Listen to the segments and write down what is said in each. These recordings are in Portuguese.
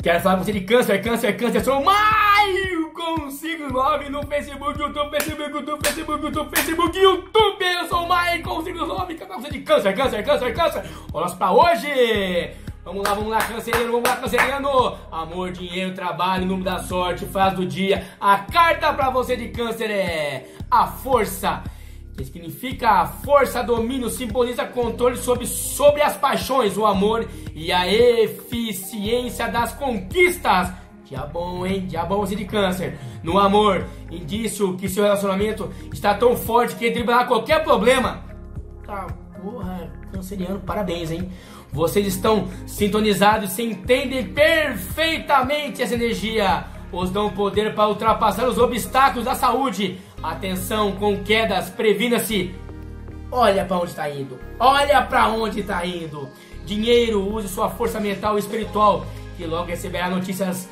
Quero falar com você de câncer, câncer, câncer. Sou Maicon 59 no Facebook, YouTube, Facebook, YouTube. Eu sou Maicon 59. Quero falar com você de câncer, câncer, câncer, câncer. Olha pra hoje. Vamos lá, canceriano. Amor, dinheiro, trabalho, número da sorte, frase do dia. A carta pra você de câncer é a força, que significa a força, domínio, simboliza controle sobre as paixões, o amor e a eficiência das conquistas. Dia bom, hein? Dia bom você de câncer. No amor, indício que seu relacionamento está tão forte que driblar qualquer problema. Tá, porra, canceriano, parabéns, hein? Vocês estão sintonizados e se entendem perfeitamente essa energia. Os dão poder para ultrapassar os obstáculos da saúde. Atenção com quedas, previna-se. Olha para onde está indo. Olha para onde está indo. Dinheiro, use sua força mental e espiritual, que logo receberá notícias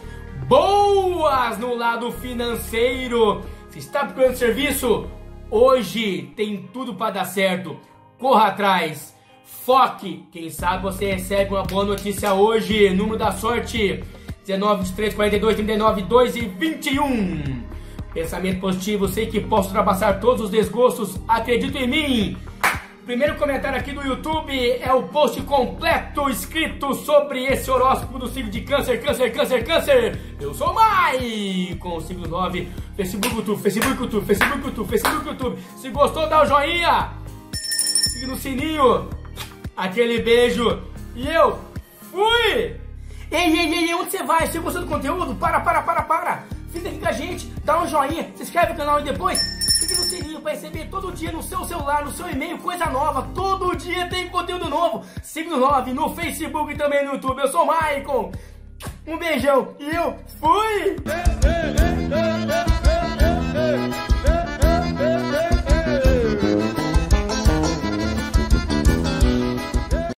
boas no lado financeiro. Se está procurando serviço, hoje tem tudo para dar certo. Corra atrás. Foque. Quem sabe você recebe uma boa notícia hoje. Número da sorte: 19, 23, 42, 39, 2 e 21. Pensamento positivo, sei que posso ultrapassar todos os desgostos, acredito em mim. Primeiro comentário aqui do YouTube é o post completo escrito sobre esse horóscopo do signo de câncer, câncer, câncer, câncer. Eu sou Maicon, signo 9, Facebook, YouTube, Facebook, YouTube, Facebook, YouTube, Facebook, YouTube. Se gostou, dá o joinha, siga no sininho, aquele beijo e eu fui! Ei, onde você vai? Você gostou do conteúdo? Para. Fica aqui com a gente, dá um joinha, se inscreve no canal e depois clique no sininho para receber todo dia no seu celular, no seu e-mail, coisa nova. Todo dia tem conteúdo novo. Signo 9 no Facebook e também no YouTube. Eu sou o Maicon. Um beijão e eu fui!